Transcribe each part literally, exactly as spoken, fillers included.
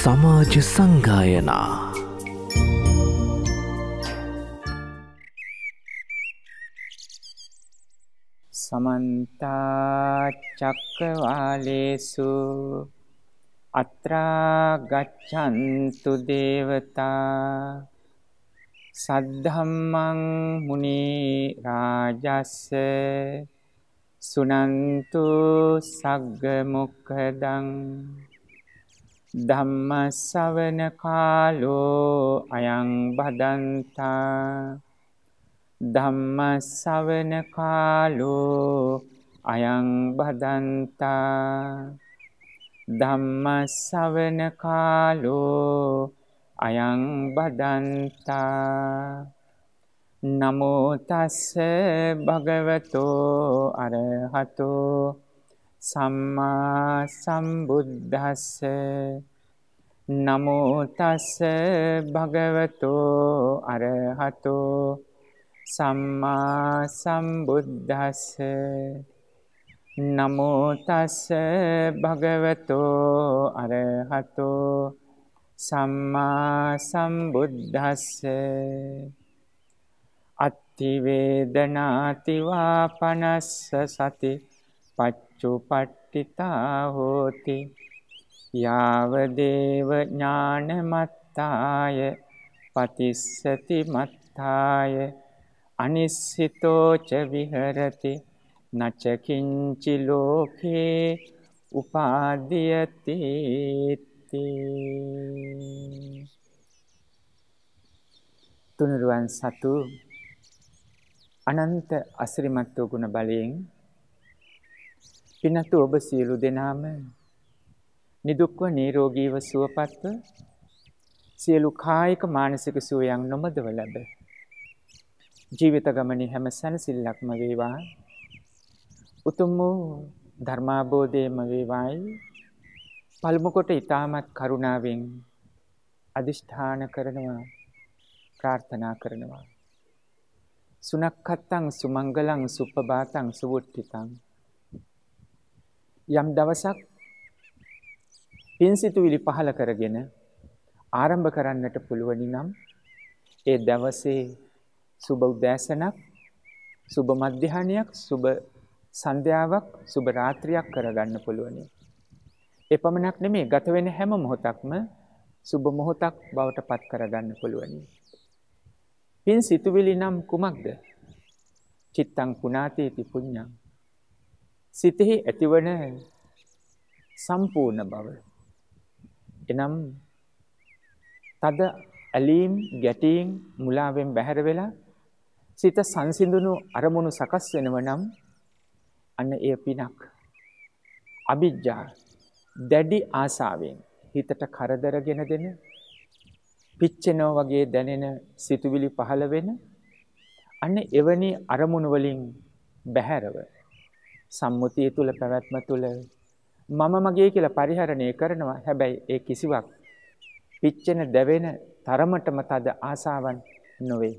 සමාජ සංගායනා समन्ता चक्रवालेषु अत्रा गच्छन्तु देवता सद्धम्मं मुनि राजस्य सुनन्तु सग्ग मुक्खदं धम्म सवन कालो अयं भदन्ता ධම්ම ශවන කාලෝ අයං බදන්තා ධම්ම ශවන කාලෝ අයං බදන්තා නමෝ තස්ස භගවතෝ අරහතෝ සම්මා සම්බුද්දස්ස නමෝ තස්ස භගවතෝ අරහතෝ සම්මා සම්බුද්දස්ස නමෝ තස්ස භගවතෝ අරහතෝ සම්මා සම්බුද්දස්ස අත්ති වේදනාති වාපනස්ස සති පච්චුපට්ඨිතා හෝති යාව දේව ඥානමත්තාය පතිස්සති මත්තාය අනිස්සිතෝ ච විහෙරති නච කිංචි ලෝකේ උපාදීයති තුනුරුවන් සතු අනන්ත අසිරිමත් වූ ගුණ බලයෙන් පින්තු ඔබ සියලු දෙනාම නිදුක්ව නිරෝගීව සුවපත්ව සියලු කායික මානසික සුවයන් නොමදව ලැබ ජීවිත ගමනේ හැම සැනසෙල්ලක්ම වේවා උතුම් වූ ධර්මාබෝධයම වේවායි පළමු කොට ඊ타මත් කරුණාවෙන් අදිෂ්ඨාන කරනවා ප්‍රාර්ථනා කරනවා සුනක්ඛත්තං සුමංගලං සුප්පබාතං සුවුට්ඨිතං යම් දවසක් පින්සිතුවිලි පහල කරගෙන ආරම්භ කරන්නට පුළුවනි නම් ඒ දවසේ සුබ උදෑසනක් සුබ මධ්‍යහ්නයක් සුබ සන්ධ්‍යාවක් සුබ රාත්‍රියක් කරගන්න පුළුවනි. ඒ පමණක් නෙමෙයි ගත වෙන හැම මොහොතක්ම සුබ මොහොතක් බවට පත් කරගන්න පුළුවනි. පින් සිතුවිලි නම් කුමක්ද? චිත්තං පුනාතේති පුඤ්ඤං. සිතෙහි ඇතිවන සම්පූර්ණ බව. එනම් තද ඇලීම් ගැටීම් මුලාවෙන් බැහැර වෙලා සිත සංසිඳුණු අරමුණු සකස් වෙනව නම් අන්න එය පිනක්. අවිජ්ජා දැඩි ආසාවෙන් හිතට කරදරගෙන දෙන පිච්චෙනෝ වගේ දැනෙන සිතුවිලි පහළ වෙන අන්න එවැනි අරමුණු වලින් බැහැරව සම්මුතිය තුල පැවැත්ම තුල මම මගේ කියලා පරිහරණය කරනවා. හැබැයි ඒ කිසිවක් පිච්චෙන දැවෙන තරමටම තද ආසාවන් නොවේ.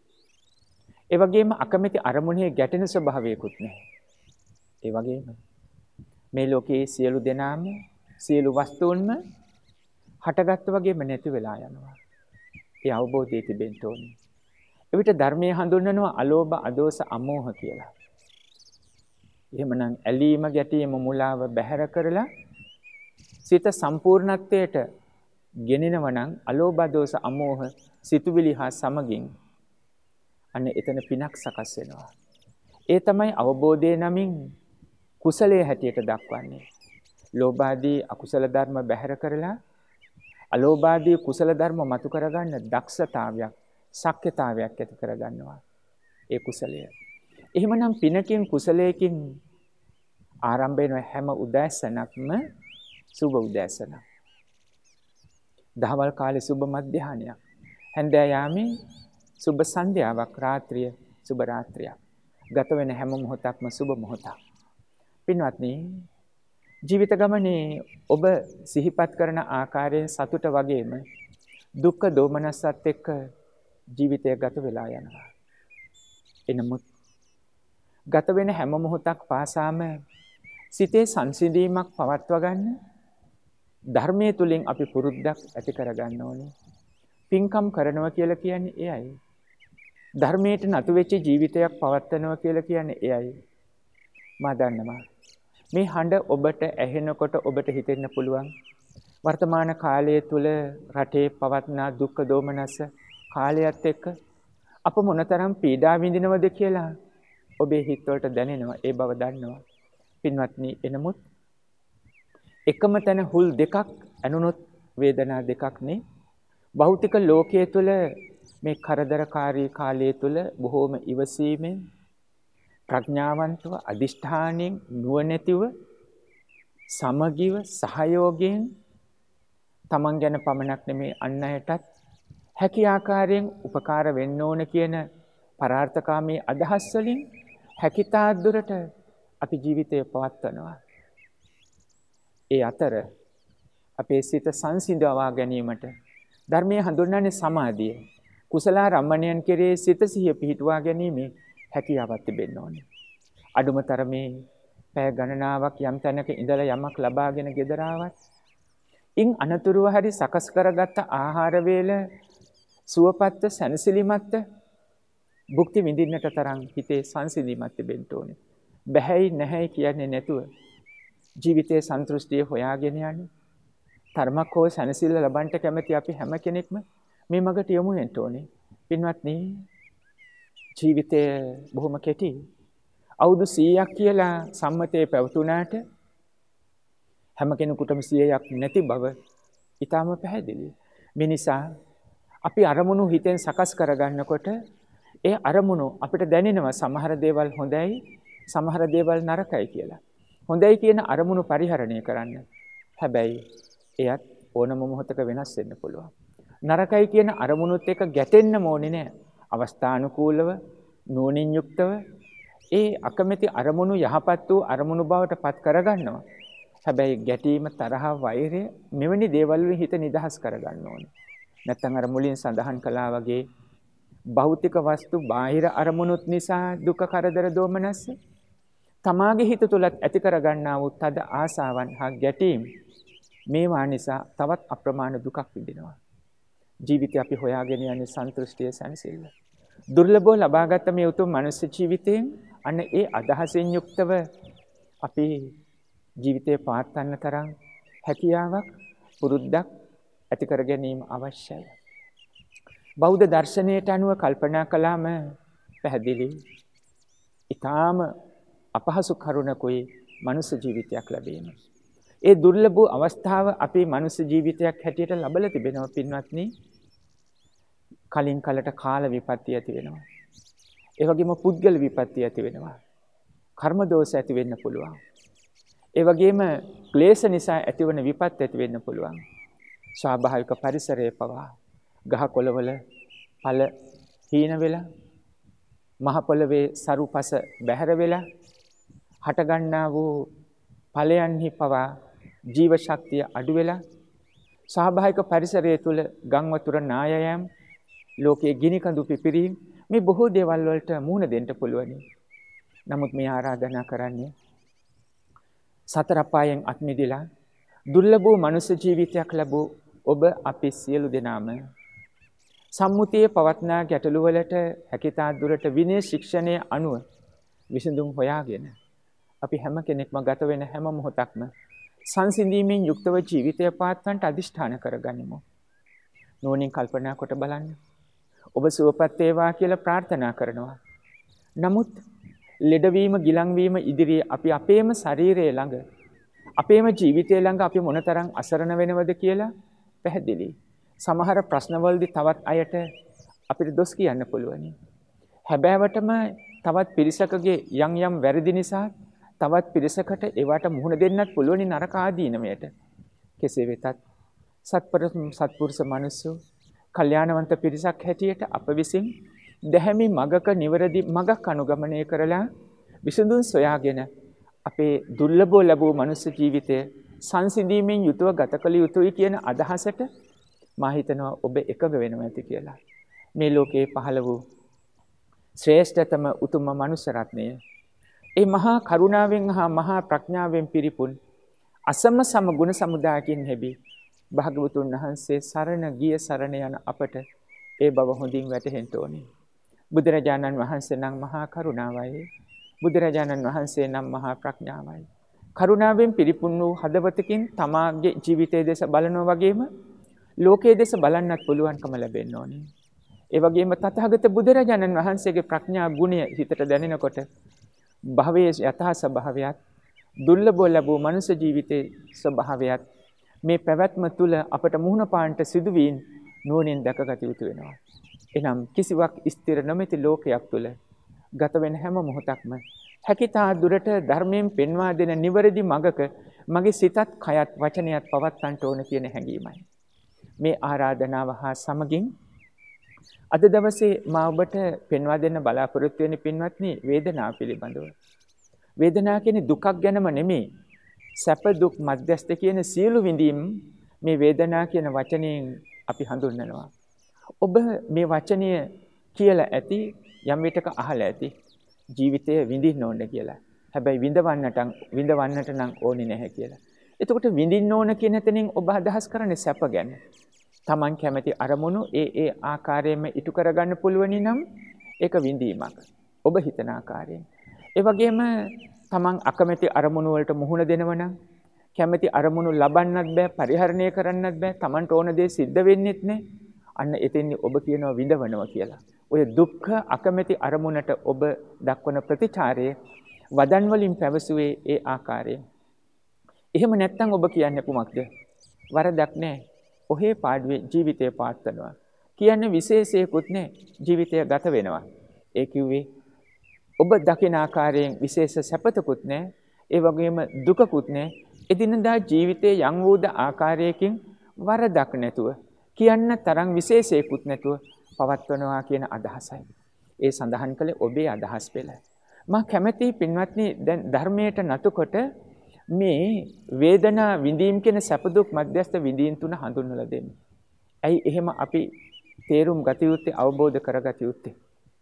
ඒ වගේම අකමැති අරමුණේ ගැටෙන ස්වභාවයකුත් නැහැ. ඒ වගේම මේ ලෝකයේ සියලු දෙනාම සියලු වස්තුන්ම හටගත්ත වගේම නැති වෙලා යනවා. ඒ අවබෝධය තිබෙන්න ඕනේ. එවිට ධර්මයේ හඳුන්වනවා අලෝභ, අදෝස, අමෝහ කියලා. එහෙමනම් ඇලීම, ගැටීම, මුලාව බැහැර කරලා සිත සම්පූර්ණත්වයට ගෙනෙනව නම් අලෝභ, දෝෂ, අමෝහ සිතුවිලි හා සමගින් අන්න එතන පිනක් සකස් වෙනවා. ඒ තමයි අවබෝධයේ නමින් කුසලයේ හැටියට දක්වන්නේ. ලෝභාදී අකුසල ධර්ම බැහැර කරලා අලෝභාදී කුසල ධර්ම මතු කරගන්න දක්ෂතාවයක්, ශක්්‍යතාවයක් ඇති කරගන්නවා. ඒ කුසලය. එහෙමනම් පිනකින් කුසලයකින් ආරම්භ වෙන හැම උදෑසනක්ම සුබ උදෑසනක්. දහවල් කාලේ සුබ මධ්‍යහ්නයක්. හැන්දෑ යාමේ සුබ සන්ධ්‍යාවක්, රාත්‍රිය සුබ රාත්‍රියක්. ගත වෙන හැම මොහොතක්ම සුබ මොහොතක්. පින්වත්නි, ජීවිත ගමනේ ඔබ සිහිපත් කරන ආකාරයෙන් සතුට වගේම දුක්ඛ දෝමනස්සත් එක්ක ජීවිතය ගත වෙලා යනවා. එනමුත් ගත වෙන හැම මොහොතක් පාසාම සිතේ සංසිඳීමක් පවත්වා ගන්න ධර්මයේ තුලින් අපි පුරුද්දක් ඇති කරගන්න ඕනේ. පින්කම් කරනවා කියලා කියන්නේ එයයි. ධර්මයට නතු වෙච්ච ජීවිතයක් පවත්වනවා කියලා කියන්නේ එයයි. මා දන්නවා. මේ හඬ ඔබට ඇහෙනකොට ඔබට හිතෙන්න පුළුවන් වර්තමාන කාලය තුල රටේ පවත්නා දුක් දෝමනස කාලයත් එක්ක අප මොනතරම් පීඩා විඳිනවද කියලා ඔබේ හිතවලට දැනෙනවා. ඒ බව දන්නවා. පින්වත්නි, එනමුත් එකම තැන හුල් දෙකක් ඇනුනොත් වේදනා දෙකක් නේ. භෞතික ලෝකයේ තුල මේ කරදරකාරී කාලයේ තුල බොහෝම ඉවසීමෙන් ප්‍රඥාවන්තව අදිෂ්ඨානයෙන් නුවණැතිව සමගිව සහයෝගයෙන් තමන් ගැන පමණක් නෙමේ අන් අයටත් හැකි ආකාරයෙන් උපකාර වෙන්න ඕන කියන පරාර්ථකාමී අදහස් වලින් හැකිතා දුරට අපි ජීවිතය පවත්වනවා. ඒ අතර අපේ සිත සංසිඳවා ගැනීමට ධර්මයේ හඳුන්වන්නේ සමාධිය. කුසල රම්මණයන් කෙරේ සිත සිහිය පිහිටුවා ගැනීම හැකියාවක් තිබෙන්න ඕනේ. අඩුම තරමේ පැය ගණනාවක් යම් තැනක ඉඳලා යමක් ලබාගෙන ගෙදර ආවත් ඉන් අනතුරුව හරි සකස් කරගත්ත ආහාර වේල සුවපත්ත සැනසෙලිමත්ත භුක්ති විඳින්නට තරම් හිතේ සංසිඳීමක් තිබෙන්න ඕනේ. බැහැයි නැහැයි කියන්නේ නැතුව ජීවිතයේ සන්තුෂ්ටිය හොයාගෙන යන්නේ. ධර්මක් හෝ සැනසෙල්ල ලබන්නට කැමති අපි හැම කෙනෙක්ම මේ මගට යමු වෙන්න ඕනේ. පින්වත්නි, ජීවිතය බොහොම කෙටි. අවුරුදු සීයක් කියලා සම්මතයේ පැවතුනාට හැම කෙනෙකුටම සීයක් නැති බව ඊටම පැහැදිලි. මේ නිසා අපි අරමුණු හිතෙන් සකස් කරගන්නකොට ඒ අරමුණු අපිට දැනෙනවා සමහර දේවල් හොඳයි, සමහර දේවල් නරකයි කියලා. හොඳයි කියන අරමුණු පරිහරණය කරන්න. හැබැයි එයත් ඕනම මොහොතක වෙනස් වෙන්න පුළුවන්. නරකයි කියන අරමුණුත් එක්ක ගැටෙන්න ඕනේ නැහැ. අවස්ථානුකූලව, නුවණින් යුක්තව ඒ අකමැති අරමුණු යහපත් වූ අරමුණු බවට පත් කරගන්නවා. හැබැයි ගැටීම, තරහ, වෛරය මෙවැනි දේවල් වලින් හිත නිදහස් කරගන්න ඕනේ. නැත්නම් අර මුලින් සඳහන් කළා වගේ භෞතික වස්තු, බාහිර අරමුණුත් නිසා දුක, කරදර, දෝමනස්ස තමාගේ හිත තුලත් ඇති කරගන්නා වූ තද ආසාවන් හා ගැටීම් මේවා නිසා තවත් අප්‍රමාණ දුකක් විඳිනවා. ජීවිතය අපි හොයාගෙන යන්නේ සන්තුෂ්ටිය, සැනසෙල්ල. දුර්ලභව ලබාගත් මේ උතුම් මනුෂ්‍ය ජීවිතයෙන් අන්න ඒ අදහසින් යුක්තව අපි ජීවිතේ පවත්වන්න තරම් හැකියාවක්, පුරුද්දක් ඇති කර ගැනීම අවශ්‍යයි. බෞද්ධ දර්ශනයට අනුව කල්පනා කළාම පැහැදිලි ඊටාම අපහසු කරුණකුයි මනුෂ්‍ය ජීවිතයක් ලැබීම. ඒ දුර්ලභ අවස්ථාව අපි මනුෂ්‍ය ජීවිතයක් හැටියට ලබලා තිබෙනවා. පින්වත්නි, කලින් කලට කාල විපත්ති ඇති වෙනවා. ඒ වගේම පුද්ගල විපත්ති ඇති වෙනවා. කර්ම දෝෂ ඇති වෙන්න පුළුවන්. ඒ වගේම ක්ලේශ නිසා ඇතිවන විපත් ඇති වෙන්න පුළුවන්. ස්වාභාවික පරිසරයේ පවා ගහ කොළවල පළ හීන වෙලා, මහ පොළවේ සරුපස බැහැර වෙලා හට ගන්නා වූ ඵලයන්හි පවා ජීව ශක්තිය අඩු වෙලා, ස්වාභාවික පරිසරය තුල ගම් වතුර නායයම්, ලෝකයේ ගිනි කඳු පිපිරීම, මේ බොහෝ දේවල් වලට මුහුණ දෙන්න පුළුවනි. නමුත් මේ ආරාධනා කරන්නේ සතර අපායන් අත් මිදලා දුර්ලභ වූ මනුෂ්‍ය ජීවිතයක් ලැබූ ඔබ අපි සියලු දෙනාම සම්මුතියේ පවත්නා ගැටලු වලට හැකියතා දුරට විනය ශික්ෂණයේ අනුව විසඳුම් හොයාගෙන අපි හැම කෙනෙක්ම ගත වෙන හැම මොහොතක්ම සංසිඳීමෙන් යුක්තව ජීවිතය පවත්වන්නට අදිෂ්ඨාන කරගනිමු. නෝනින් කල්පනා කොට බලන්න. ඔබ සුවපත් වේවා කියලා ප්‍රාර්ථනා කරනවා. නමුත් ලෙඩවීම, ගිලන්වීම ඉදිරියේ අපි අපේම ශරීරයේ ළඟ, අපේම ජීවිතය ළඟ අපි මොනතරම් අසරණ වෙනවද කියලා පැහැදිලි. සමහර ප්‍රශ්නවලදී තවත් අයට අපිට දොස් කියන්න පුළුවනි. හැබෑවටම තවත් පිරිසකගේ යම් යම් වැරදි නිසා තවත් පිරිසකට ඒවට මුහුණ දෙන්නත් පුළුවනි නරක ආදීනමයට. කෙසේ වෙතත් සත්පුරුෂ මනුස්සෝ කල්යාණවන්ත පිරිසක් හැටියට අප විසින් දැහැමි මගක නිවැරදි මගක් අනුගමනය කරලා විසඳුම් සොයාගෙන අපේ දුර්ලභව ලැබූ මනුස්ස ජීවිතය සංසිඳීමෙන් යුතුව ගත කළ යුතුයි කියන අදහසට මා හිතනවා ඔබ එකඟ වෙනවා ඇති කියලා. මේ ලෝකේ පහළ වූ ශ්‍රේෂ්ඨතම උතුම් මනුස්ස රත්නය, ඒ මහා කරුණාවෙන් හා මහා ප්‍රඥාවෙන් පිරිපුන් අසම සම ගුණ සමුදායකින් හැබි භාග්‍යවතුන් වහන්සේ සරණ ගිය සරණ යන අපට ඒ බව හොඳින් වැටහෙන්න ඕනේ. බුදුරජාණන් වහන්සේ නම් මහා කරුණාවයි. බුදුරජාණන් වහන්සේ නම් මහා ප්‍රඥාවයි. කරුණාවෙන් පිරිපුන් වූ හදවතකින් තමාගේ ජීවිතයේ දෙස බලනවා වගේම ලෝකයේ දෙස බලන්නත් පුළුවන්කම ලැබෙන්න ඕනේ. ඒ වගේම තථාගත බුදුරජාණන් වහන්සේගේ ප්‍රඥා ගුණය හිතට දැනෙනකොට භවයේ යථා ස්වභාවයත් දුර්ලභව ලැබූ මනුෂ්‍ය ජීවිතයේ ස්වභාවයත් මේ පැවැත්ම තුල අපට මුහුණ පාන්නට සිදුවීන් නුවණින් දැකගත යුතු වෙනවා. එනම් කිසිවක් ස්ථිර නොමැති ලෝකයක් තුල ගත වෙන හැම මොහොතක්ම හැකිතා දුරට ධර්මයෙන් පෙන්වා දෙන නිවැරදි මඟක මගේ සිතත් කයත් වචනයත් පවත්වන්නට ඕන කියන හැඟීමයි. මේ ආරාධනාව හා සමගින් අද දවසේ මා ඔබට පෙන්වා දෙන්න බලාපොරොත්තු වෙන පින්වත්නි වේදනාව පිළිබඳව. වේදනාව කියන්නේ දුකක් ගැනම නෙමෙයි. සැප දුක් මධ්‍යස්ථ කියන සියලු විඳීම් මේ වේදනාව කියන වචනයෙන් අපි හඳුන්වනවා. ඔබ මේ වචනය කියලා ඇති යම් විටක අහලා ඇති ජීවිතය විඳින්න ඕන කියලා. හැබැයි විඳවන්නට විඳවන්නට නම් ඕනේ නැහැ කියලා. එතකොට විඳින්න ඕන කියන තැනින් ඔබ අදහස් කරන්නේ සැප ගැන. Taman කැමති අරමුණු ඒ ඒ ආකාරයෙන්ම ඉටු කරගන්න පුළුවනි නම් ඒක විඳීමක්. ඔබ හිතන ආකාරයෙන්. ඒ වගේම Taman අකමැති අරමුණු වලට මුහුණ දෙනව නම් කැමති අරමුණු ලබන්නත් බෑ පරිහරණය කරන්නත් බෑ Tamanට ඕන දේ සිද්ධ වෙන්නෙත් නෑ. අන්න එතෙන්දී ඔබ කියනවා විඳවනවා කියලා. ඔය දුක්ඛ අකමැති අරමුණට ඔබ දක්වන ප්‍රතිචාරයේ වදන් වලින් පැවසුවේ ඒ ආකාරයෙන්. එහෙම නැත්නම් ඔබ කියන්නේ කුමක්ද? වරදක් නෑ. ඔහේ පාඩුවේ ජීවිතය පාත්තනවා. කියන්නේ විශේෂයකුත් නෑ. ජීවිතය ගත වෙනවා. ඒ කිව්වේ ඔබ දකින ආකාරයෙන් විශේෂ සැපතකුත් නෑ. ඒ වගේම දුකකුත් නෑ. එදිනදා ජීවිතයේ යම් වූද ආකාරයකින් වරදක් නැතුව කියන්න තරම් විශේෂයකුත් නැතුව පවත්වනවා කියන අදහසයි. ඒ සඳහන් කළේ ඔබේ අදහස් පෙළ. මා කැමැති පින්වත්නි දැන් ධර්මයට නතුකොට මේ වේදනා විඳීම් කියන සැප දුක් මධ්‍යස්ථ විඳීම් තුන හඳුන්වලා දෙන්නේ. ඇයි එහෙම අපි තේරුම් ගත යුත්තේ අවබෝධ කරගත යුත්තේ?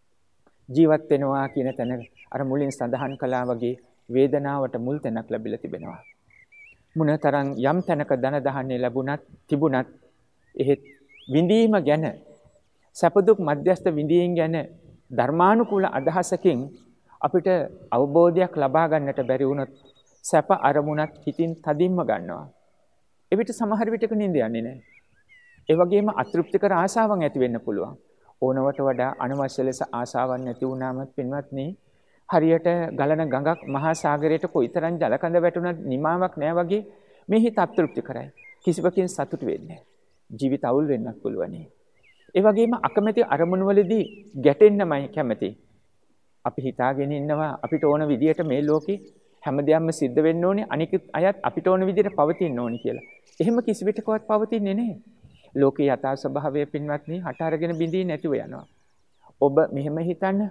ජීවත් වෙනවා කියන තැන අර මුලින් සඳහන් කළා වගේ වේදනාවට මුල් තැනක් ලැබිලා තිබෙනවා. මොනතරම් යම් තැනක දන දහන්නේ ලැබුණත් තිබුණත් එහෙත් විඳීම ගැන සැප දුක් මධ්‍යස්ථ විඳීම් ගැන ධර්මානුකූල අදහසකින් අපිට අවබෝධයක් ලබා ගන්නට බැරි වුණොත් සැප අරමුණත් හිතින් තදින්ම ගන්නවා. එවිට සමහර විටක නිින්ද යන්නේ නැහැ. ඒ වගේම අතෘප්තිකර ආශාවන් ඇති වෙන්න පුළුවන්. ඕනවට වඩා අනවශ්‍ය ලෙස ආශාවන් නැති වුණාම පින්වත්නි හරියට ගලන ගඟක් මහා සාගරයට කොයිතරම් ජලකඳ වැටුණත් නිමාවක් නැහැ වගේ මේ හිත අතෘප්ති කරයි. කිසිවකින් සතුට වෙන්නේ නැහැ. ජීවිත අවුල් වෙන්නත් පුළුවනි. ඒ වගේම අකමැති අරමුණු වලදී ගැටෙන්නමයි කැමති. අපි හිතාගෙන ඉන්නවා අපිට ඕන විදියට මේ ලෝකේ හැමදේම සිද්ධ වෙන්න ඕනේ අනික අයත් අපිට ඕන විදියට පවතින්න ඕනේ කියලා. එහෙම කිසි විටකවත් පවතින්නේ නැහැ. ලෝකේ යථා ස්වභාවය පින්වත්නි හට අරගෙන බිඳී නැතිව යනවා. ඔබ මෙහෙම හිතන්න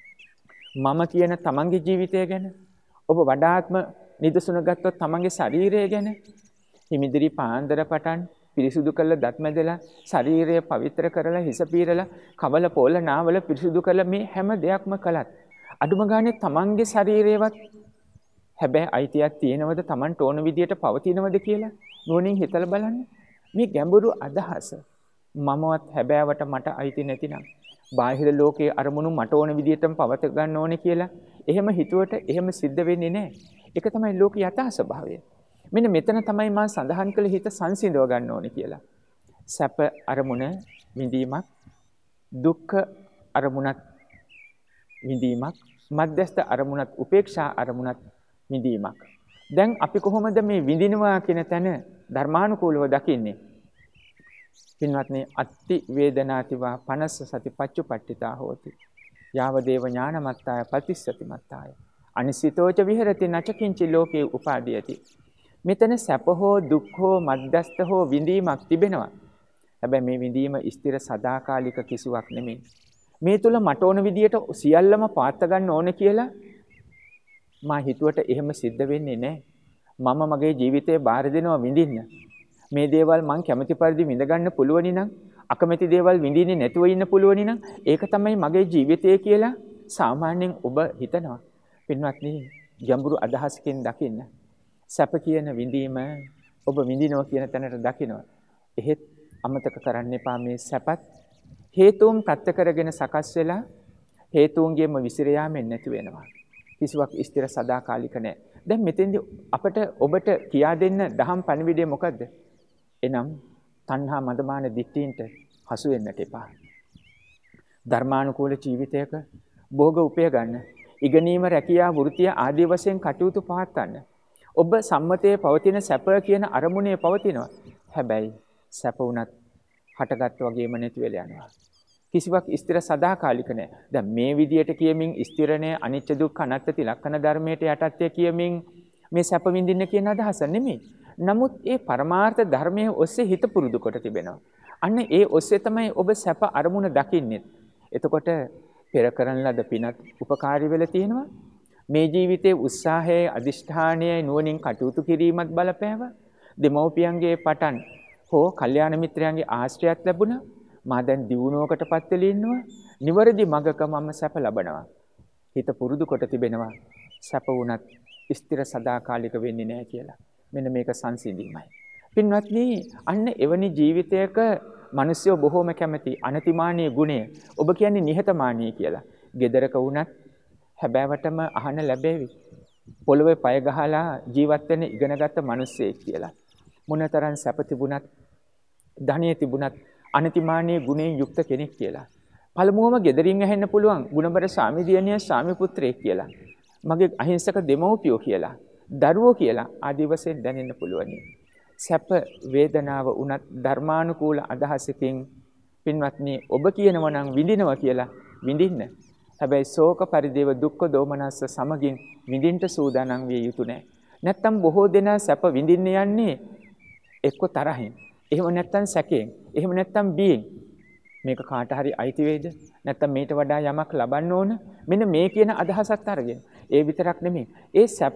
මම කියන තමන්ගේ ජීවිතය ගැන ඔබ වඩාත්ම නිදසුන ගත්තොත් තමන්ගේ ශරීරය ගැන හිමිදිරි පාන්දර පටන් පිරිසුදු කරලා දත් මැදලා ශරීරය පවිත්‍ර කරලා හිස පීරලා කවල පොළ නාවල පිරිසුදු කරලා මේ හැම දෙයක්ම කළත් අඩුම ගානේ තමන්ගේ ශරීරයවත් හැබැයි අයිතියක් තියෙනවද තමන්ට ඕන විදියට පවතිනවද කියලා නුවණින් හිතලා බලන්න. මේ ගැඹුරු අදහස මමවත් හැබෑවට මට අයිති නැතිනම් බාහිර ලෝකයේ අරමුණු මට ඕන විදියටම පවත ගන්න ඕනේ කියලා එහෙම හිතුවට එහෙම සිද්ධ වෙන්නේ නැහැ. ඒක තමයි ලෝකේ යථා ස්වභාවය. මෙන්න මෙතන තමයි මම සඳහන් කළ හිත සංසිඳව ගන්න ඕනේ කියලා. සැප අරමුණ විඳීමක්, දුක්ඛ අරමුණත් විඳීමක්, මධ්‍යස්ථ අරමුණත් උපේක්ෂා අරමුණත් විඳීමක්. දැන් අපි කොහොමද මේ විඳිනවා කියන තැන ධර්මානුකූලව දකින්නේ? පින්වත්නි අත්ති වේදනාතිවා පනස්ස සති පච්චුපට්ඨිතා හෝති. යාව දේව ඥානමත්තාය පතිස්සති මත්තාය. අනිසිතෝච විහෙරති නචකින්චි ලෝකේ උපාදීයති. මෙතන සැප හෝ දුක් හෝ මධ්‍යස්ථ හෝ විඳීමක් තිබෙනවා. හැබැයි මේ විඳීම ස්ථිර සදාකාලික කිසිවක් නෙමෙයි. මේ තුල මට ඕන විදියට සියල්ලම පාත්ත ගන්න ඕන කියලා මා හිතුවට එහෙම සිද්ධ වෙන්නේ නැහැ. මම මගේ ජීවිතේ බාර දෙනවා විඳින්න. මේ දේවල් මං කැමති පරිදි විඳ ගන්න පුළුවනි නම් අකමැති දේවල් විඳින්නේ නැතුව ඉන්න පුළුවනි නම් ඒක තමයි මගේ ජීවිතය කියලා සාමාන්‍යයෙන් ඔබ හිතනවා. පින්වත්නි ගැඹුරු අදහසකින් දකින්න. සැප කියන විඳීම ඔබ විඳිනවා කියන තැනට දකිනවා. එහෙත් අමතක කරන්න එපා මේ සැපත් හේතුන් ප්‍රත්‍ය කරගෙන සකස් වෙලා හේතුන්ගේම විසිර යාමෙන් නැති වෙනවා. කිසිවක් ස්ථිර සදාකාලික නැහැ. දැන් මෙතෙන්දී අපට ඔබට කියා දෙන්න දහම් පණිවිඩය මොකද්ද? එනම් තණ්හා මදමාන දිට්ඨීන්ට හසු වෙන්නට එපා. ධර්මානුකූල ජීවිතයක භෝග උපය ගන්න, ඉගෙනීම, රැකියාව, වෘත්තිය ආදී වශයෙන් කටයුතු පවත්වන්න. ඔබ සම්මතයේ පවතින සැප කියන අරමුණේ පවතිනවා. හැබැයි සැප උනත් හටගත් වගේම නැති වෙලා යනවා. කිසිවක් ස්ථිර සදාකාලික නැහැ. දැන් මේ විදියට කියමින් ස්ථිර නැහැ, අනිත්‍ය දුක්ඛ අනාත්ම ලක්ෂණ ධර්මයට යටත්ය කියමින් මේ සැප විඳින්න කියන අදහස නෙමෙයි. නමුත් ඒ පරමාර්ථ ධර්මයේ ඔස්සේ හිත පුරුදු කොට තිබෙනවා. අන්න ඒ ඔස්සේ තමයි ඔබ සැප අරමුණ දකින්නේ. එතකොට පෙර කරන ලද පිනත් උපකාරී වෙලා තියෙනවා. මේ ජීවිතයේ උත්සාහයේ අදිෂ්ඨානයේ නුවණින් කටයුතු කිරීමත් බලපෑව. දෙමව්පියන්ගේ පටන් හෝ කල්යාණ මිත්‍රයන්ගේ ආශ්‍රයත් ලැබුණා. මා දැන් දියුණුවකටපත් වෙලා ඉන්නවා. නිවැරදි මඟක මම සැප ලබනවා. හිත පුරුදු කොට තිබෙනවා. සැප වුණත් ස්ථිර සදාකාලික වෙන්නේ නැහැ කියලා. මෙන්න මේක සංසිඳීමයි. පින්වත්නි, අන්න එවැනි ජීවිතයක මිනිස්සු බොහෝම කැමති අනතිමානීය ගුණය. ඔබ කියන්නේ නිහතමානී කියලා. ගෙදරක වුණත් හැබෑවටම අහන්න ලැබෙවි. පොළවේ පය ගහලා ජීවත් වෙන ඉගෙනගත්ත මිනිස්සෙක් කියලා. මොනතරම් සැප තිබුණත්, ධනිය තිබුණත් අනතිමානීය ගුණයෙන් යුක්ත කෙනෙක් කියලා. පළමුවම ගෙදරින් ඇහෙන්න පුළුවන් ගුණබර ස්වාමි දියණිය, ස්වාමි පුත්‍රයෙක් කියලා. මගේ අහිංසක දෙමව්පියෝ කියලා, දරුවෝ කියලා ආදී වශයෙන් දැනෙන්න පුළුවනි. සැප වේදනාව උනත් ධර්මානුකූල අදහසකින් පින්වත්නි ඔබ කියනවා නම් විඳිනවා කියලා විඳින්න. හැබැයි ශෝක පරිදේව දුක්ඛ දෝමනස්ස සමගින් විඳින්න සූදානම් විය යුතු නැහැ. නැත්තම් බොහෝ දෙනා සැප විඳින්න යන්නේ එක්ක තරහින්, එහෙම නැත්තම් සැකයෙන්, එහෙම නැත්තම් බියෙන්. මේක කාට හරි අයිති වේද? නැත්තම් මේට වඩා යමක් ලබන්න ඕන. මෙන්න මේ කියන අදහසත් අරගෙන. ඒ විතරක් නෙමෙයි. ඒ සැප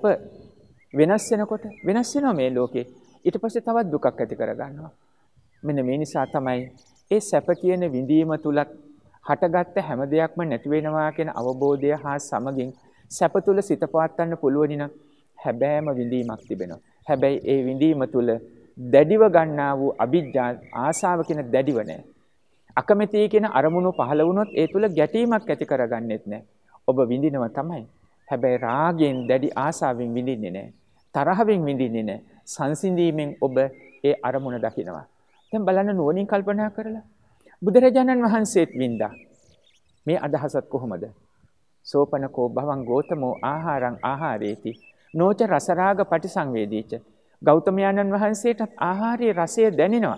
වෙනස් වෙනකොට වෙනස් වෙනවා මේ ලෝකේ. ඊට පස්සේ තවත් දුකක් ඇති කර ගන්නවා. මෙන්න මේ නිසා තමයි ඒ සැප කියන විඳීම තුලත් හටගත්ත හැම දෙයක්ම නැති වෙනවා කියන අවබෝධය හා සමගින් සැප තුල සිත පවත්වන්න පුළුවනි නම් හැබෑම විඳීමක් තිබෙනවා. හැබැයි ඒ විඳීම තුල දැඩිව ගන්නා වූ අවිජ්ජා ආසාව කියන දැඩිව නැහැ. අකමැති කියන අරමුණු පහළ වුණොත් ඒ තුල ගැටීමක් ඇති කරගන්නෙත් නැහැ. ඔබ විඳිනවා තමයි. හැබැයි රාගයෙන් දැඩි ආසාවෙන් විඳින්නේ නැහැ. තරහවෙන් විඳින්නේ නැහැ. සංසිඳීමෙන් ඔබ ඒ අරමුණ දකිනවා. දැන් බලන්න නුවණින් කල්පනා කරලා බුදුරජාණන් වහන්සේත් වින්දා. මේ අදහසත් කොහොමද? සෝපනකෝ භවං ගෝතමෝ ආහාරං ආහාරේති නොච රසරාග පටිසංවේදීච. ගෞතමයන්න් වහන්සේටත් ආහාරයේ රසය දැනෙනවා.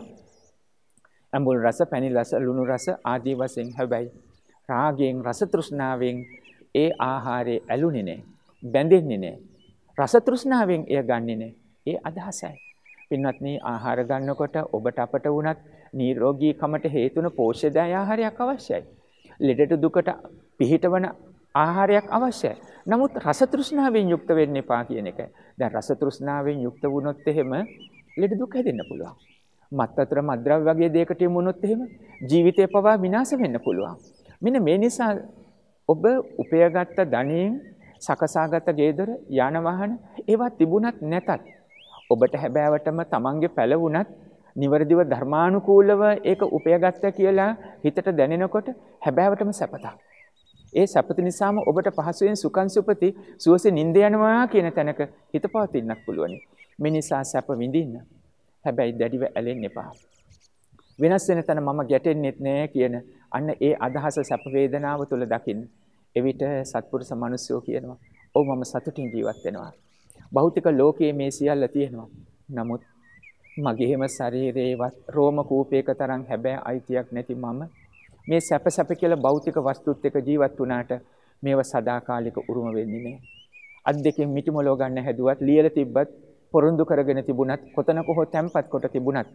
අඹුල් රස, පැණි රස, ලුණු රස ආදී වශයෙන්. හැබැයි රාගයෙන්, රස තෘෂ්ණාවෙන් ඒ ආහාරයේ ඇලුනේ නැහැ, බැඳෙන්නේ නැහැ. රස තෘෂ්ණාවෙන් එය ගන්නෙ නැහැ. ඒ අදහසයි. පින්වත්නි, ආහාර ගන්නකොට ඔබට අපට වුණත් නිරෝගීකමට හේතුන පෝෂ්‍යදාය ආහාරයක් අවශ්‍යයි. ලෙඩට දුකට පිහිටවන ආහාරයක් අවශ්‍යයි. නමුත් රස තෘෂ්ණාවෙන් යුක්ත වෙන්න එපා කියන එක. දැන් රස තෘෂ්ණාවෙන් යුක්ත වුණොත් එහෙම ලෙඩ දුක් හැදෙන්න පුළුවන්. මත්තතර මද්ද්‍රව්‍ය වගේ දෙයකට යොමු වුණොත් එහෙම ජීවිතේ පවා විනාශ වෙන්න පුළුවන්. මෙන්න මේ නිසා ඔබ උපයගත්ත ධනෙන් සකසාගත ගේදොර, යාන වාහන ඒවා තිබුණත් නැතත් ඔබට හැබෑවටම තමන්ගේ පැලවුණත් නිවැරදිව ධර්මානුකූලව ඒක උපයගත්ත කියලා හිතට දැනෙනකොට හැබෑවටම සැපතක්. ඒ සැපත නිසාම ඔබට පහසුවෙන් සුඛං සුපති සුවසේ නිින්ද යනවා කියන තැනක හිත පවතින්නත් පුළුවනි. මේ නිසා සැප විඳින්න. හැබැයි දැඩිව ඇලෙන්න එපා. වෙනස් වෙන තැන මම ගැටෙන්නෙත් නෑ කියන අන්න ඒ අදහස සැප වේදනාව තුළ දකින්න. එවිට සත්පුරුෂ මිනිස්සුෝ කියනවා, "ඔව් මම සතුටින් ජීවත් වෙනවා. භෞතික ලෝකයේ මේ සියල්ල තියෙනවා. නමුත් මගේම ශරීරේවත් රෝම කූපයක තරම් හැබෑ අයිතියක් නැති මම මේ සැප සැප කියලා භෞතික වස්තුත් එක්ක ජීවත් වුණාට මේව සදාකාලික උරුම වෙන්නේ නැහැ. අත් දෙකෙන් මිටිමොලව ගන්න හැදුවත්, ලියලා තිබ්බත්, පොරොන්දු කරගෙන තිබුණත්, කොතනක හෝ තැම්පත් කොට තිබුණත්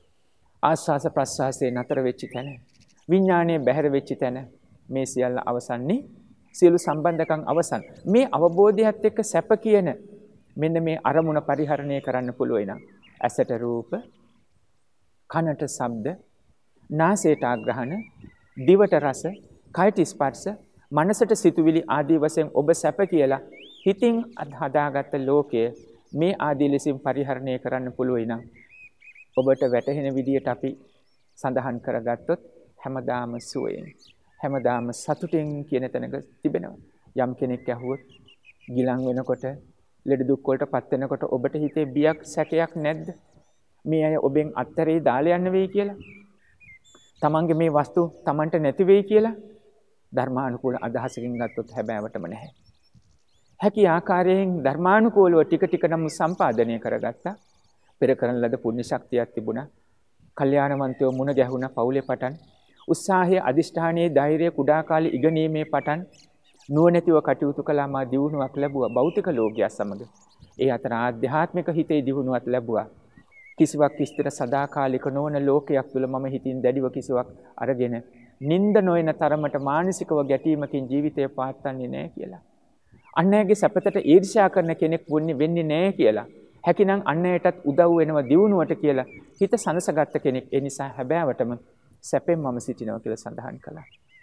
ආස්වාස ප්‍රස්වාසයේ නතර වෙච්ච තැන, විඥානයේ බැහැර වෙච්ච තැන මේ සියල්ල අවසන්නේ, සියලු සම්බන්ධකම් අවසන්. මේ අවබෝධයත් එක්ක සැප කියන මෙන්න මේ අරමුණ පරිහරණය කරන්න පුළුවන් නම් ඇසට රූප, කනට ශබ්ද, නාසයට ආග්‍රහණ, දිවට රස, කයට ස්පර්ශ, මනසට සිතුවිලි ආදී වශයෙන් ඔබ සැප කියලා හිතින් හදාගත්ත ලෝකය මේ ආදී ලෙසින් පරිහරණය කරන්න පුළුවන් නම් ඔබට වැටහෙන විදියට අපි සඳහන් කරගත්තොත් හැමදාම සුවයෙන් හැමදාම සතුටින් කියන තැනක තිබෙනවා. යම් කෙනෙක් ඇහුවොත් ගිලන් වෙනකොට ලෙඩ දුක් වලට පත් වෙනකොට ඔබට හිතේ බියක් සැකයක් නැද්ද? මේ අය ඔබෙන් අත්තරේ දාලා යන්න වෙයි කියලා. තමන්ගේ මේ වස්තු තමන්ට නැති වෙයි කියලා ධර්මානුකූල අදහසකින් ගත්තොත් හැබෑවටම නැහැ. හැකි ආකාරයෙන් ධර්මානුකූලව ටික ටික නම් සම්පාදනය කරගත්තා. පෙර කරන ලද පුණ්‍ය ශක්තියක් තිබුණා. කල්යාණවන්තයෝ මුණ ගැහුණා පවුලේ පටන්. උත්සාහයේ අදිෂ්ඨානයේ ධෛර්යය කුඩා කාලේ ඉගෙනීමේ පටන් නුවණැතිව කටයුතු කළා මා දියුණුවක් ලැබුවා භෞතික ලෝකයක් සමග. ඒ අතර ආධ්‍යාත්මික හිතේ දියුණුවක් ලැබුවා. කිසිවක් කිස්තර සදාකාලික නොවන ලෝකයක් තුල මම හිතින් දැඩිව කිසිවක් අරගෙන නිନ୍ଦ නොයන තරමට මානසිකව ගැටීමකින් ජීවිතය පාත්තන්නේ නැහැ කියලා. අන්නයගේ සැපතට ඊර්ෂ්‍යා කරන කෙනෙක් වෙන්නේ නැහැ කියලා. හැකිනම් අන්නයටත් උදව් වෙනවා දියුණුවට කියලා හිත සනසගත්ත කෙනෙක්. ඒ නිසා හැබෑවටම සැපෙන් මම සිටිනවා කියලා සඳහන් කළා.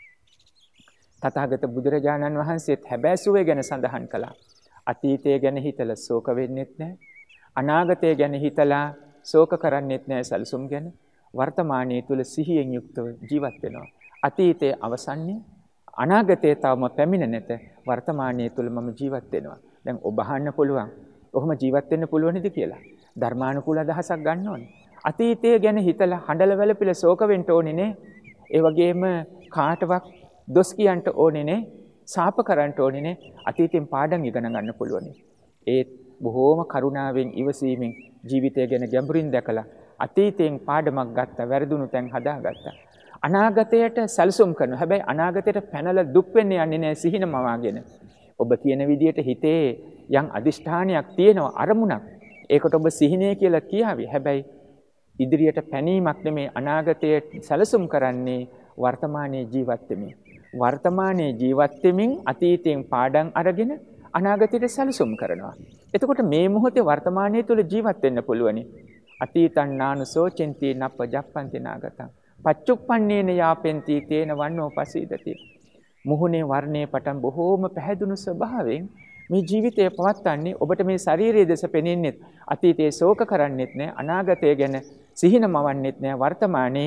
තථාගත බුදුරජාණන් වහන්සේත් හැබෑ සුවේ ගැන සඳහන් කළා. අතීතය ගැන හිතලා ශෝක වෙන්නෙත් නැහැ. අනාගතය ගැන හිතලා ශෝක කරන්නෙත් නැහැ සැලසුම් ගැන. වර්තමානයේ තුල සිහියෙන් යුක්තව ජීවත් වෙනවා. අතීතයේ අවසන්නේ අනාගතයේ තවම පැමිණ නැත. වර්තමානයේ තුල මම ජීවත් වෙනවා. දැන් ඔබ අහන්න පුළුවන්. ඔහොම ජීවත් වෙන්න පුළුවන්ද කියලා. ධර්මානුකූල අදහසක් ගන්න ඕනේ. අතීතය ගැන හිතලා හඬල වැළපිලා ශෝක වෙන්න ඕනේ නේ. ඒ වගේම කාටවත් දොස් කියන්න ඕනේ නේ. සාප කරන්න ඕනේ නේ. අතීතෙන් පාඩම් ඉගෙන ගන්න පුළුවන්. ඒ බොහෝම කරුණාවෙන් ඉවසීමෙන් ජීවිතය ගැන ගැඹුරින් දැකලා අතීතයෙන් පාඩමක් ගත්තා, වැරදුණු තැන් හදාගත්තා. අනාගතයට සැලසුම් කරනවා. හැබැයි අනාගතයට පැනලා දුක් වෙන්නේ යන්නේ නැහැ සිහින මවාගෙන. ඔබ කියන විදියට හිතේ යම් අදිෂ්ඨානයක් තියෙනවා, අරමුණක්. ඒකට ඔබ සිහිනේ කියලා කියාවි. හැබැයි ඉදිරියට පැනීමක් නෙමේ අනාගතයේ සැලසුම් කරන්නේ වර්තමානයේ ජීවත් වෙමින්. වර්තමානයේ ජීවත් වෙමින් අතීතයෙන් පාඩම් අරගෙන අනාගතයට සැලසුම් කරනවා. එතකොට මේ මොහොතේ වර්තමානයේ තුල ජීවත් වෙන්න පුළුවනි. අතීතං නානුසෝචෙන්ති නප්පජප්පන්ති නාගතං පච්චුප්පන්නේන යාපෙන්ති තේන වන්නෝ පසීදති. මුහුණේ වර්ණයේ පටන් බොහෝම පැහැදුණු ස්වභාවයෙන් මේ ජීවිතය පවත්න්නේ. ඔබට මේ ශාරීරික දෙස පෙනෙන්නේ අතීතයේ ශෝක කරන්නෙත් නෑ, අනාගතය ගැන සිහින මවන්නෙත් නෑ. වර්තමානයේ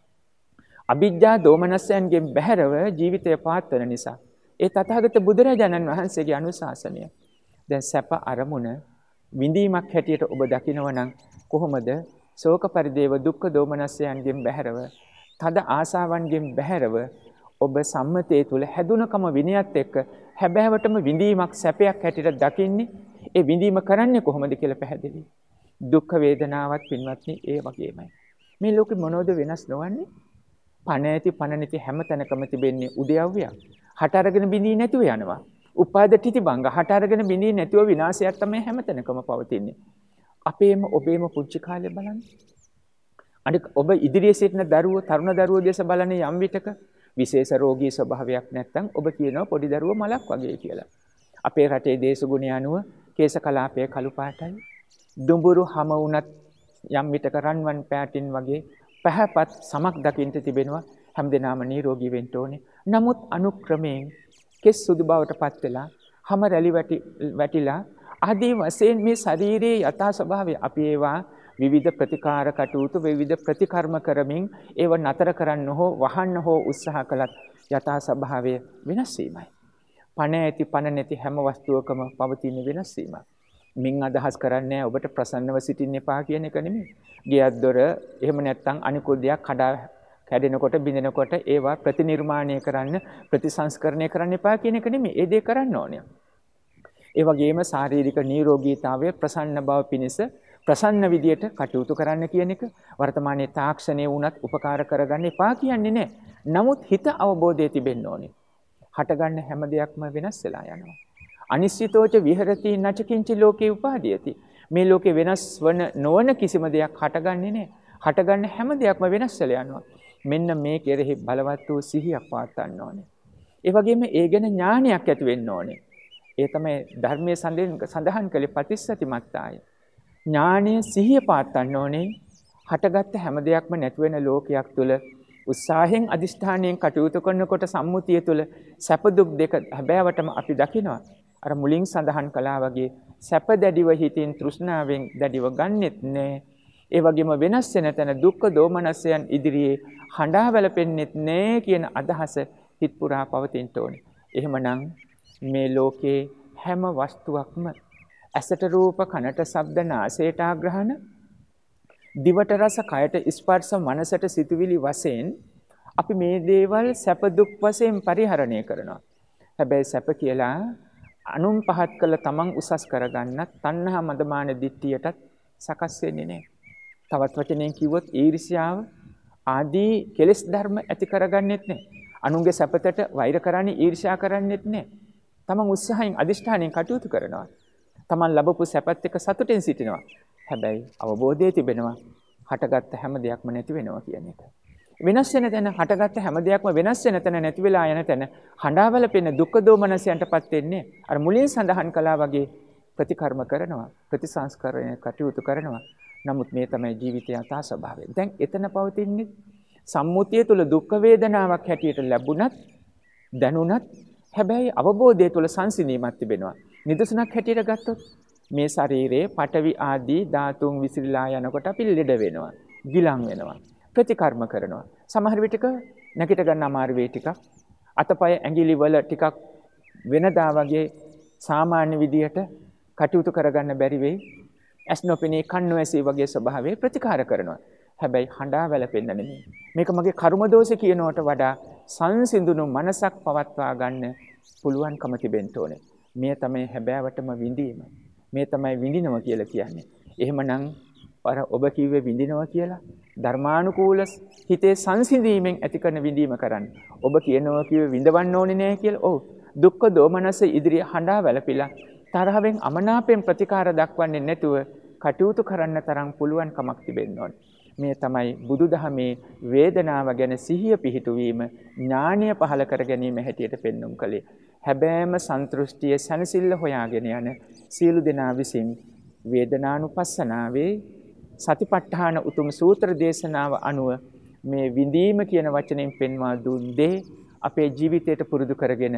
අවිජ්ජා දෝමනස්යන්ගෙන් බැහැරව ජීවිතය පවත්වන නිසා ඒ තථාගත බුදුරජාණන් වහන්සේගේ අනුශාසනය. දැන් සැප අරමුණ විඳීමක් හැටියට ඔබ දකිනව නම් කොහොමද ශෝක පරිදේව දුක්ඛ දෝමනස්යන්ගෙන් බැහැරව තද ආසාවන්ගෙන් බැහැරව ඔබ සම්මතයේ තුල හැදුනකම විනයත් එක්ක හැබෑවටම විඳීමක් සැපයක් හැටියට දකින්නේ. ඒ විඳීම කරන්නේ කොහොමද කියලා පැහැදිලි. දුක් වේදනාවත් පින්වත්නි ඒ වගේමයි. මේ ලෝකෙ මොනවද වෙනස් නොවන්නේ? පණ ඇති පණ නැති හැම තැනකම තිබෙන්නේ උදයව්වයක්. හට අරගෙන බිඳී නැතුව යනවා. උපාද තිතිබංග හට අරගෙන බිඳී නැතුව විනාශයක් තමයි හැම තැනකම පවතින්නේ. අපේම ඔබේම පුංචි කාලේ බලන්න. අනික ඔබ ඉදිරියේ සිටින දරුවෝ තරුණ දරුවෝ දැස බලන්නේ යම් විටක විශේෂ රෝගී ස්වභාවයක් නැත්නම් ඔබ කියනවා පොඩි දරුවෝ මලක් වගේ කියලා. අපේ රටේ දේශගුණය අනුව කේශ කලාපය කළු පාටයි. දුඹුරු හැම වුණත් යම් විටක රන්වන් පැටින් වගේ පහපත් සමක් දකින්න තිබෙනවා. හැමදෙනාම නිරෝගී වෙන්න ඕනේ. නමුත් අනුක්‍රමයෙන් කෙස් සුදු බවට පත් වෙලා හැම රැලි වැටි වැටිලා ආදී වශයෙන් මේ ශරීරයේ යථා ස්වභාවය අපි ඒවා විවිධ ප්‍රතිකාර කටයුතු විවිධ ප්‍රතිකර්ම කරමින් ඒව නතර කරන්න හෝ වහන්න හෝ උත්සාහ කළත් යථා ස්වභාවය වෙනස් වීමයි. පණ ඇති පණ නැති හැම වස්තුවකම පවතින වෙනස් වීමක්. මින් අදහස් කරන්නේ ඔබට ප්‍රසන්නව සිටින්න එපා කියන එක නෙමෙයි. ගියක් දොර එහෙම නැත්නම් අනිකුත් දෙයක් කඩා කැඩෙනකොට බිඳෙනකොට ඒවා ප්‍රතිනිර්මාණය කරන්න ප්‍රතිසංස්කරණය කරන්න එපා කියන එක නෙමෙයි. ඒ දේ කරන්න ඕනේ. ඒ වගේම ශාරීරික නිරෝගීතාවය ප්‍රසන්න බව පිණිස ප්‍රසන්න විදියට කටයුතු කරන්න කියන එක වර්තමානයේ තාක්ෂණයේ වුණත් උපකාර කරගන්න එපා කියන්නේ නැහැ. නමුත් හිත අවබෝධය තිබෙන්න ඕනේ. හටගන්න හැම දෙයක්ම වෙනස් වෙලා යනවා. අනිශ්චිතෝච විහෙරති නචකින්ච ලෝකේ උපාදීයති. මේ ලෝකේ වෙනස් වන නොවන කිසිම දෙයක් හටගන්නේ නැහැ. හටගන්න හැම දෙයක්ම වෙනස් වෙලා යනවා. මෙන්න මේ කෙරෙහි බලවත් වූ සිහියක් පවත්වන්න ඕනේ. ඒ වගේම ඒ ගැන ඥානයක් ඇති වෙන්න ඕනේ. ඒ තමයි ධර්මයේ සඳහන් කළේ පටිච්චසති මත්තාය. ඥානීය සිහිය පාත්තන්න ඕනේ. හටගත්ත හැම දෙයක්ම නැති වෙන ලෝකයක් තුල උත්සාහයෙන් අදිෂ්ඨානයෙන් කටයුතු කරනකොට සම්මුතිය තුල සැප දුක් දෙක හැබෑවටම අපි දකිනවා. අර මුලින් සඳහන් කළා වගේ සැප දැඩිව හිතින් තෘෂ්ණාවෙන් දැඩිව ගන්නෙත් නෑ. ඒ වගේම වෙනස් වෙන තැන දුක්ඛ දෝමනස්යන් ඉදිරියේ හඬා වැළපෙන්නෙත් නෑ කියන අදහස හිත පුරා පවතින්න ඕනේ. එහෙමනම් මේ ලෝකේ හැම වස්තුවක්ම ඇසට රූප, කනට ශබ්ද, නාසයට ආග්‍රහණ, දිවට රස, කයට ස්පර්ශ, මනසට සිතුවිලි වශයෙන් අපි මේ දේවල් සැප දුක් වශයෙන් පරිහරණය කරනවා. හැබැයි සැප කියලා අනුන් පහත් කළ තමන් උසස් කරගන්නත් තණ්හා මදමාන දිට්ඨියටත් සකස් වෙන්නේ නැහැ. තවත් වචනයෙන් කිව්වොත් ඊර්ෂ්‍යාව ආදී කෙලෙස් ධර්ම ඇති කරගන්නෙත් නැහැ. අනුන්ගේ සැපතට වෛර කරන්නේ ඊර්ෂ්‍යා කරන්නෙත් නැහැ. තමන් උත්සාහයෙන් අදිෂ්ඨානයෙන් කටයුතු කරනවා. තමන් ලැබපු සැපත් එක්ක සතුටින් සිටිනවා. හැබැයි අවබෝධය තිබෙනවා හටගත්ත හැම දෙයක්ම නැති වෙනවා කියන එක. වෙනස් වෙන තැන හටගත්ත හැම දෙයක්ම වෙනස් වෙන තැන නැති වෙලා යන තැන හඬාවල පෙන දුක්ඛ දෝමනසයන්ටපත් වෙන්නේ අර මුලින් සඳහන් කළා වගේ ප්‍රතිකර්ම කරනවා, ප්‍රතිසංස්කරණය කටයුතු කරනවා. නමුත් මේ තමයි ජීවිතයේ යථා ස්වභාවය. දැන් එතන පවතින්නේ සම්මුතිය තුළ දුක් වේදනාවක් හැටියට ලැබුණත් දැනුණත් හැබැයි අවබෝධය තුළ සංසිඳීමක් තිබෙනවා. නිදසුනක් හැටියට ගත්තොත් මේ ශරීරයේ පඨවි ආදී ධාතුන් විසිරීලා යනකොට අපි ලෙඩ වෙනවා, ගිලන් වෙනවා, ප්‍රතිකර්ම කරනවා. සමහර විටක නැගිට ගන්න අමාරු වෙයි ටිකක්. අතපය ඇඟිලි වල ටිකක් වෙනදා වගේ සාමාන්‍ය විදියට කටයුතු කරගන්න බැරි වෙයි. ඇස් නොපෙනී කන් නොඇසී වගේ ස්වභාවයේ ප්‍රතිකාර කරනවා. හැබැයි හඬා වැළපෙන්න නෙමෙයි. මේක මගේ කර්ම දෝෂ කියනවට වඩා සංසිඳුණු මනසක් පවත්වා ගන්න පුළුවන්කම තිබෙන්න ඕනේ. මේ තමයි හැබෑවටම විඳීම. මේ තමයි විඳිනවා කියලා කියන්නේ. එහෙමනම් අර ඔබ කිව්වේ විඳිනවා කියලා ධර්මානුකූල හිතේ සංසිඳීමෙන් ඇති කරන විඳීම කරන්න. ඔබ කියනවා කිව්වේ විඳවන්න ඕනේ නෑ කියලා. ඔව්. දුක්ඛ දෝමනස ඉදිරිය හඬා වැළපිලා තරහෙන් අමනාපයෙන් ප්‍රතිකාර දක්වන්නේ නැතුව කටයුතු කරන්න තරම් පුළුවන් කමක් තිබෙන්න ඕනේ. මේ තමයි බුදුදහමේ වේදනාව ගැන සිහිය පිහිටුවීම ඥානීය පහල කර ගැනීම හැටියට පෙන්눔 කළේ. හැබෑම සන්තුෂ්ටිය සනසිල්ල හොයාගෙන යන සියලු දෙනා විසින් වේදනානුපස්සනාවේ සතිපට්ඨාන උතුම් සූත්‍ර දේශනාව අනුව මේ විඳීම කියන වචනයෙන් පෙන්වා දුන් දේ අපේ ජීවිතයට පුරුදු කරගෙන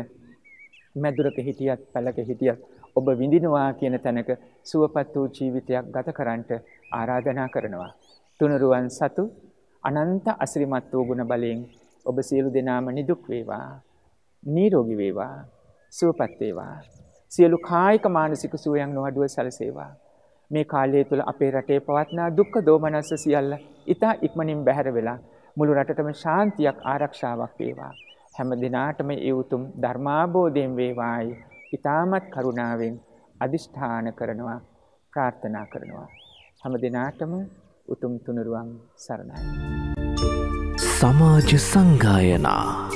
මැදුරක හිටියත් පැලක හිටියත් ඔබ විඳිනවා කියන තැනක සුවපත් වූ ජීවිතයක් ගත කරන්නට ආරාධනා කරනවා. තුනුරුවන් සතු අනන්ත අසිරිමත් වූ ගුණ බලයෙන් ඔබ සියලු දෙනාම නිදුක් වේවා, නිරෝගී වේවා, සුවපත් වේවා. සියලු කායික මානසික සුවයන් නොඅඩුව සැලසේවා. මේ කාලය තුළ අපේ රටේ පවත්නා දුක්ඛ දෝමනස්ස සියල්ල ඊතා ඉක්මනින් බැහැර වෙලා මුළු රටටම ශාන්තියක් ආරක්ෂාවක් වේවා. හැම දිනාටම ඒ උතුම් ධර්මාබෝධයෙන් වේවායි ඊ타මත් කරුණාවෙන් අදිෂ්ඨාන කරනවා, ප්‍රාර්ථනා කරනවා. හැම දිනාටම උතුම් තුනුරුවන් සරණයි. සමාජ සංගායනා